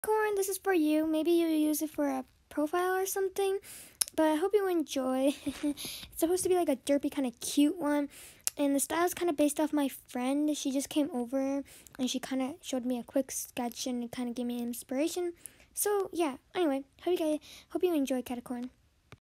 Corn, this is for you. Maybe you use it for a profile or something, but I hope you enjoy. It's supposed to be like a derpy kind of cute one, and the style is kind of based off my friend. She just came over and she kind of showed me a quick sketch and it kind of gave me inspiration. So yeah, anyway, hope you enjoy catiocorn.